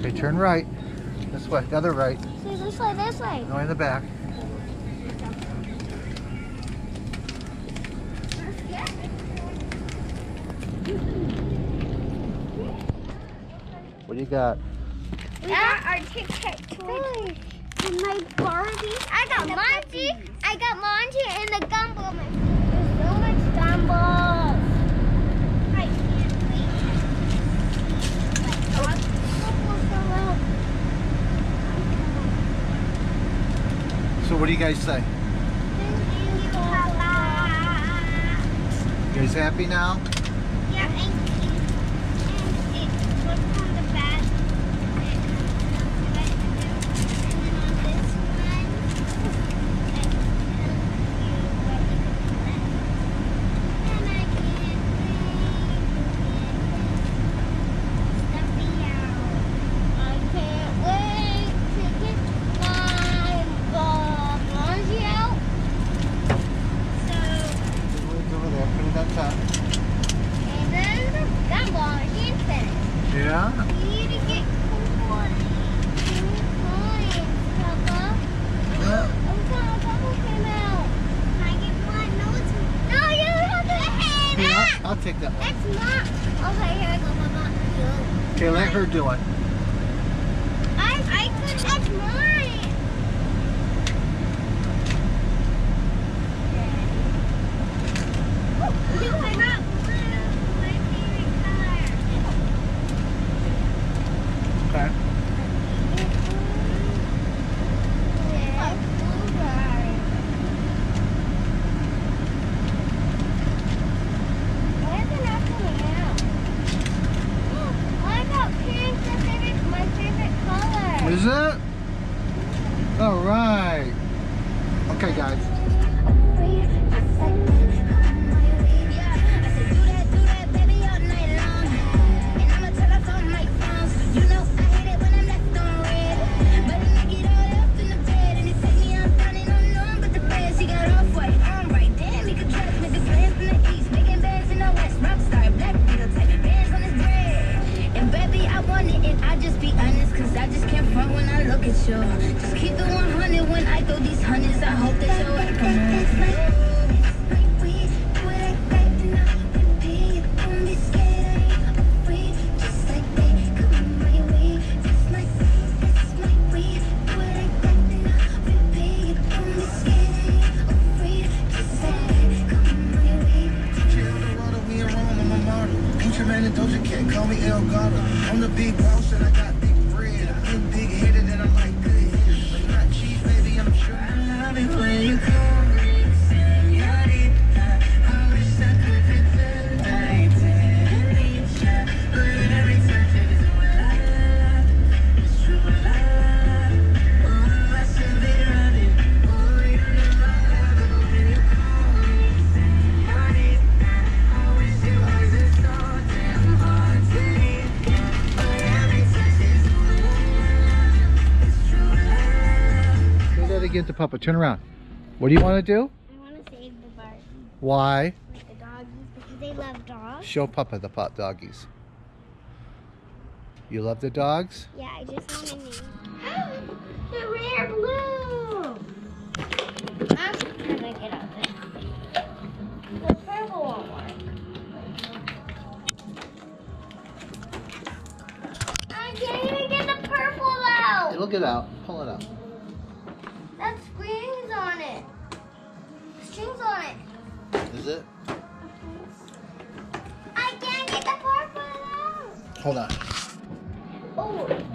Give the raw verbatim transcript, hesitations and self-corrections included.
Okay, turn right. This way, the other right. See, this way, this way. Going in the back. What do you got? We got our Tic Tac toys. And my Barbie. I got Monty. I got Monty and the gumball. There's so much gumballs. I can't wait. So what do you guys say? Thank you, Papa. You guys happy now? Yeah, and, and it was on the back. Yeah? You need to get cool coins, Papa. Yeah. Oh, God, a bubble came out. Can I get one? No, it's no, you have to hit Here, it. I'll, I'll take that one. It's not. Okay, here I go, Mama. Okay, let her do it. I, I could. That's mine. You are not blue. My favorite color. Okay. Is it? All right. Okay, guys. Just keep it one hundred when I throw these hundreds. I hope that you're welcome. Call me El Gato. I'm the big boss and I got big bread. I'm big headed and I like good hitters. But not cheese, baby, I'm sure. I love it when you call me señorita. I wish I could pretend I didn't need ya. But every touch is love. It's true love. Oh, I should be running. Oh, you know I love it when you call me señorita. I wish it wasn't so damn hard to leave. But every touch is love. It's true love. Say that again to Papa. Turn around. What do you want to do? I want to save the Barbie. Why? Like the doggies, because they love dogs. Show Papa the pot doggies. You love the dogs? Yeah, I just want to name. The rare blue. I'm trying to get out there. The purple won't work. I can't even get the purple out. It'll get out. Pull it out. That strings on it. Strings on it. Is it? I can't get the purple out. Hold on. Oh.